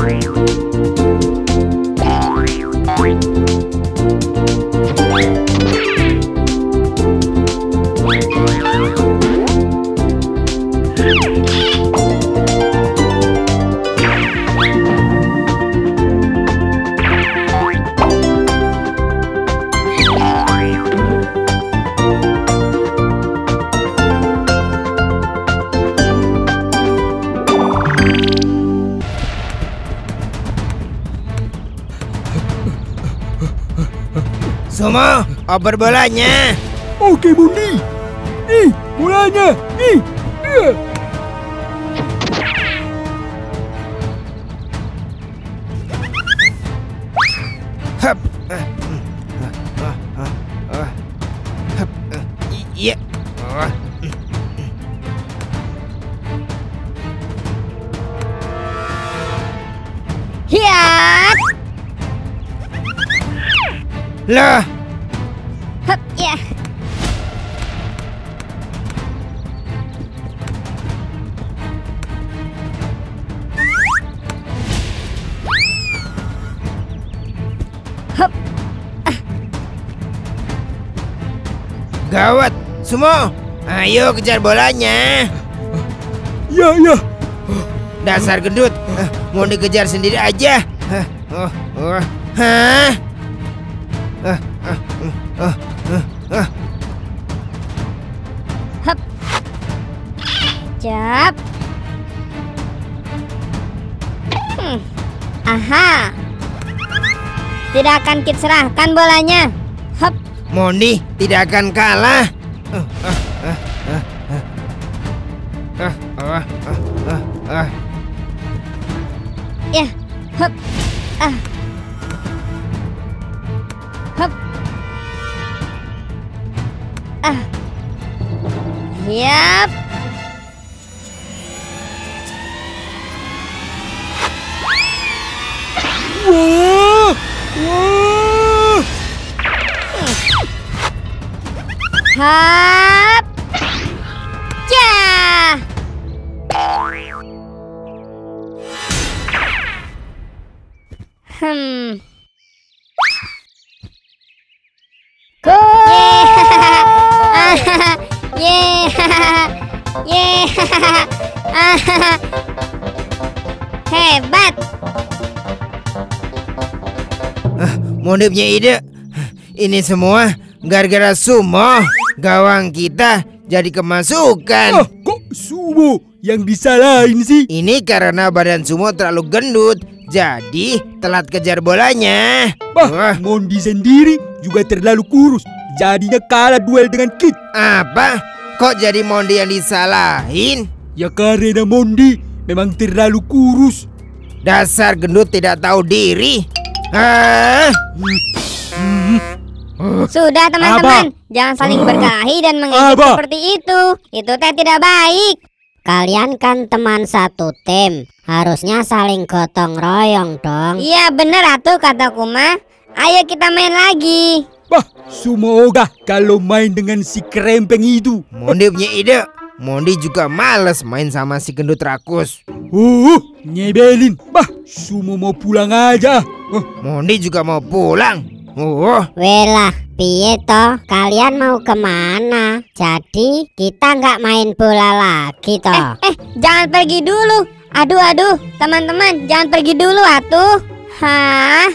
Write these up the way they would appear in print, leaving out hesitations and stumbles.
Sumo, oper bolanya. Oke, Mondi. Nih, bolanya. Nih. Hup. Hup. Iya. Hiat. Loh, Hup, ya. Hup. gawat. Sumo, ayo kejar bolanya. Ya, ya. Dasar gendut, mau dikejar sendiri aja. Hah? Hup. Jap. Aha. Tidak akan kita serahkan bolanya. Hup. Mondi tidak akan kalah. Ya. Hup. Hup. Yap. Wah. Wah. Hap. Ya. Hebat. Mondi punya ide. Ini semua gara-gara Sumo. Gawang kita jadi kemasukan. Kok Sumo yang disalahin sih? Ini karena badan Sumo terlalu gendut, jadi telat kejar bolanya. Mondi sendiri juga terlalu kurus, jadinya kalah duel dengan Kit. Apa? Kok jadi Mondi yang disalahin? Ya karena Mondi memang terlalu kurus. Dasar gendut tidak tahu diri. Sudah teman-teman, jangan saling berkelahi dan mengejek seperti itu. Itu teh tidak baik. Kalian kan teman satu tim, harusnya saling gotong royong dong. Iya bener atuh kata Kuma. Ayo kita main lagi. Semoga kalau main dengan si kerempeng itu. Mondi punya ide. Mondi juga males main sama si gendut rakus. Nyebelin. Sumo mau pulang aja. Mondi juga mau pulang. Welah, piye toh? Kalian mau kemana? Jadi kita nggak main bola lagi toh? Jangan pergi dulu. Aduh, teman-teman, jangan pergi dulu atuh. Hah?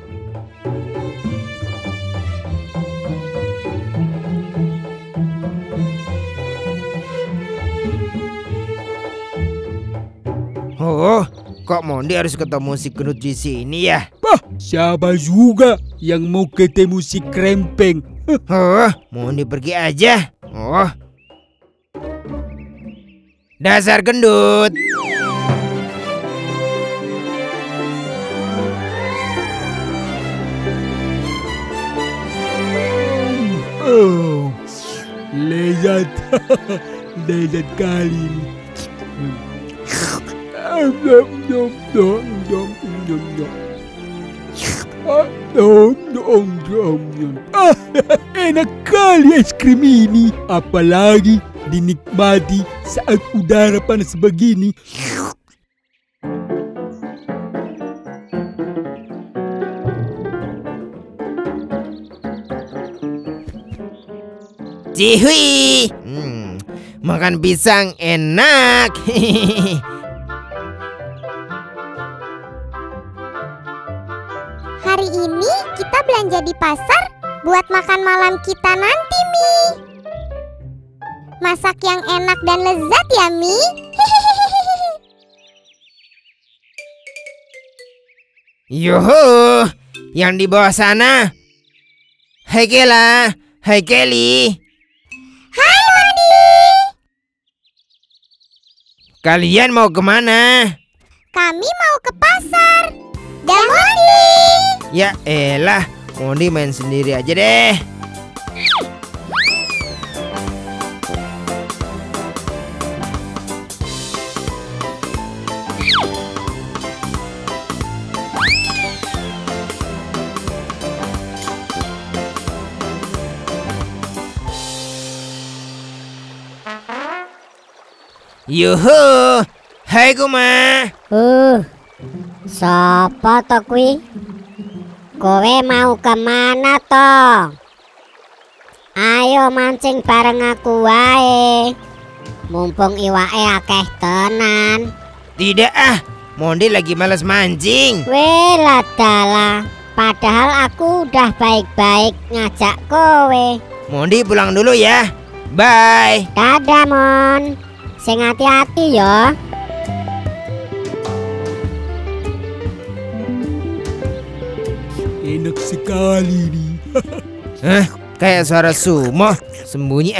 Kok Mondi harus ketemu si gendut di sini ya? Siapa juga yang mau ketemu si kerempeng? Mondi pergi aja. Dasar gendut. Lezat. Lezat kali ini. Enak kali es krim ini. Apalagi dinikmati saat udara panas begini. Cihui. Makan pisang enak. Hari ini kita belanja di pasar buat makan malam kita nanti, Mi. Masak yang enak dan lezat ya, Mi. Yuhu, yang di bawah sana. Hai Kela, hai Kelly. Hai Mondi. Kalian mau kemana? Kami mau ke pasar. Dan Mondi. Ya elah, Mondi main sendiri aja deh. Yuhu, hai Kuma. Sapa to kuwi? Kowe mau kemana to? Ayo mancing bareng aku wae. Mumpung iwake akeh tenan. Tidak Mondi lagi males mancing. Weh ladala, padahal aku udah baik-baik ngajak kowe. Mondi pulang dulu ya. Bye. Dadah Mon. Sing hati-hati ya. Enak sekali nih. Kayak suara sumo. Sembunyi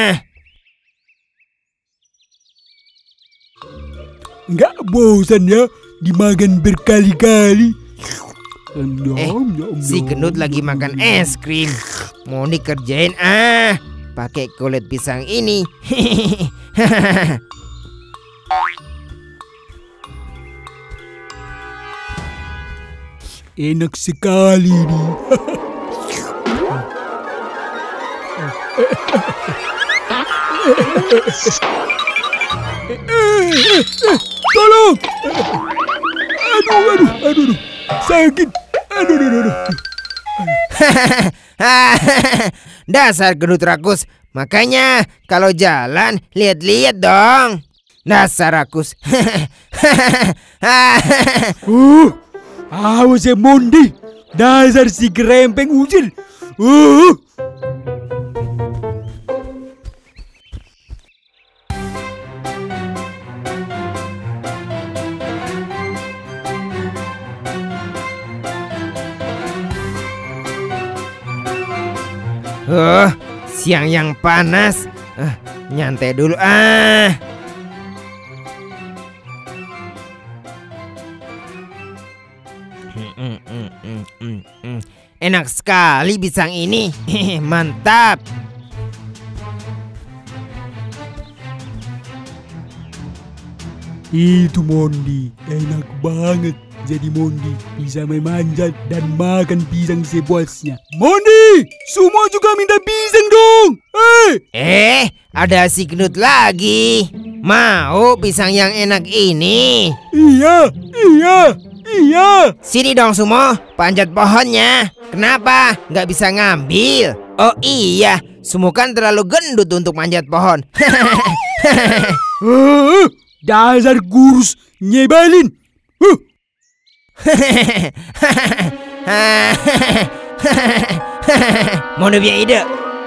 Nggak bosan ya dimakan berkali-kali. Si gendut lagi makan es krim. Mondi kerjain pakai kulit pisang ini. Enak sekali nih. Tolong. Aduh. Sakit. Aduh. Dasar gendut rakus. Makanya kalau jalan lihat-lihat dong. Dasar rakus. Awas ya Mondi. Dasar si kerempeng usil. Siang yang panas. Nyantai dulu Enak sekali pisang ini. Mantap. Itu Mondi, enak banget. Jadi Mondi bisa memanjat dan makan pisang sepuasnya. Mondi, semua juga minta pisang dong. Ada si gendut lagi. Mau pisang yang enak ini? Iya. Sini dong Sumo, panjat pohonnya. Kenapa nggak bisa ngambil? Oh iya, Sumo kan terlalu gendut untuk manjat pohon. Dasar kurus, nyebalin. Mau punya ide?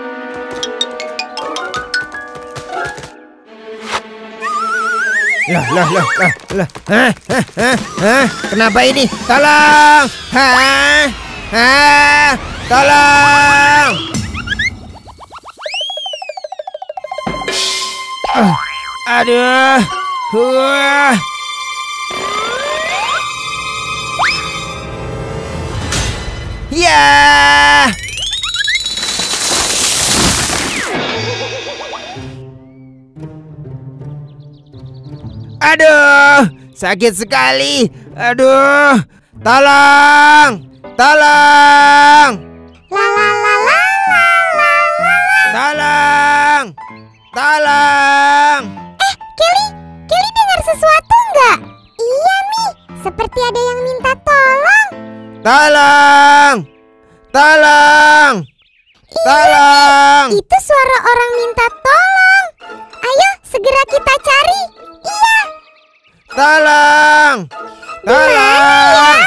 Lah. Kenapa ini? Tolong! Tolong! Aduh. Ya. Aduh, sakit sekali. Aduh, tolong. Tolong. Tolong. Tolong. Kelly dengar sesuatu nggak? Iya, Mi. Seperti ada yang minta tolong. Tolong. Tolong. Tolong! Itu suara orang minta tolong. Ayo segera kita cari. Iya. Tolong! Tolong!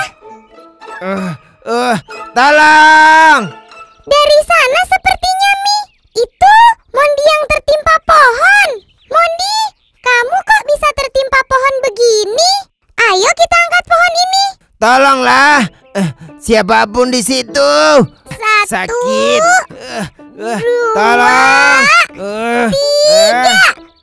Tolong! Dari sana sepertinya, Mi. Itu Mondi yang tertimpa pohon. Mondi, kamu kok bisa tertimpa pohon begini? Ayo kita angkat pohon ini. Tolonglah, siapapun di situ. Satu, Sakit. dua, Tolong. tiga.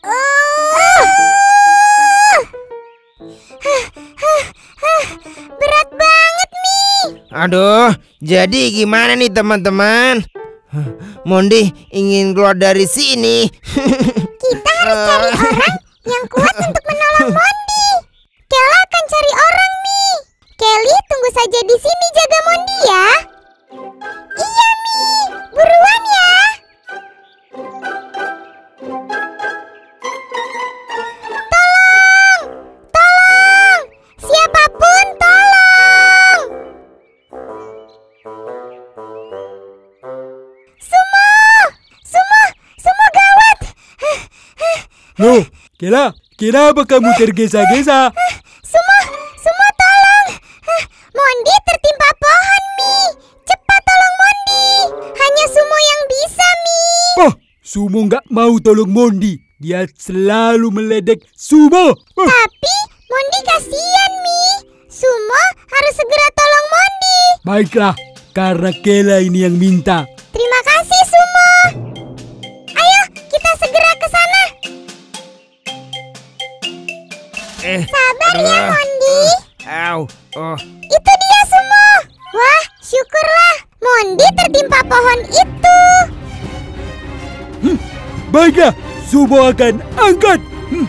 Berat banget, Mi. Aduh, jadi gimana nih teman-teman? Mondi ingin keluar dari sini. Kita harus cari orang yang kuat untuk menolong Mondi. Kela akan cari orang, Mi. Kelly, tunggu saja di sini jaga Mondi ya. Iya, Mi. Buruan ya. Tolong! Tolong! Siapapun tolong! Sumo gawat. Loh, kenapa kamu tergesa-gesa? Sumo tolong. Mondi tertimpa pohon, Mi. Cepat tolong Mondi. Hanya Sumo yang bisa, Mi. Oh, Sumo nggak mau tolong Mondi. Dia selalu meledek Sumo. Tapi Mondi kasihan, Mi. Sumo harus segera tolong Mondi. Baiklah, karena Kela ini yang minta. Terima kasih, Sumo. Ayo, kita segera ke sana. Sabar ya, Mondi. Au. Itu dia, Sumo. Wah, syukurlah. Mondi tertimpa pohon itu. Baiklah, Sumo akan angkat.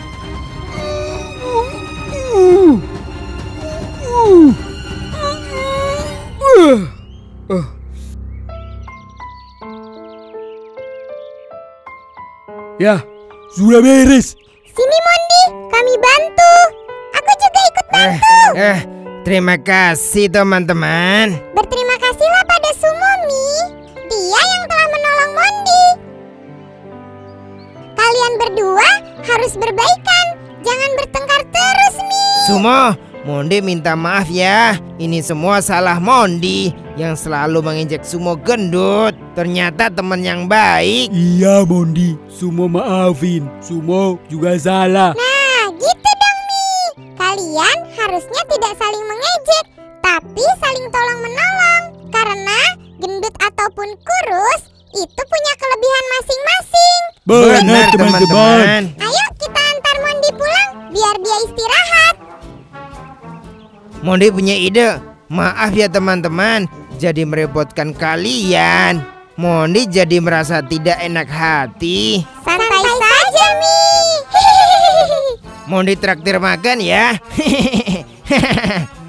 Ya, sudah beres. Sini, Mondi. Kami bantu. Aku juga ikut bantu. Terima kasih teman-teman. Berterima kasihlah pada Sumo, Mi. Dia yang telah menolong Mondi. Kalian berdua harus berbaikan. Jangan bertengkar terus, Mi. Sumo, Mondi minta maaf ya. Ini semua salah Mondi yang selalu menginjak Sumo gendut. Ternyata teman yang baik. Iya, Mondi. Sumo maafin. Sumo juga salah. Nah, gitu dong, Mi. Kalian harusnya tidak saling mengejek, tapi saling tolong-menolong. Karena gendut ataupun kurus itu punya kelebihan masing-masing. Benar, teman-teman. Ayo kita antar Mondi pulang biar dia istirahat. Mondi punya ide. Maaf ya teman-teman, jadi merepotkan kalian. Mondi jadi merasa tidak enak hati. Santai saja, Mi. Mondi traktir makan ya.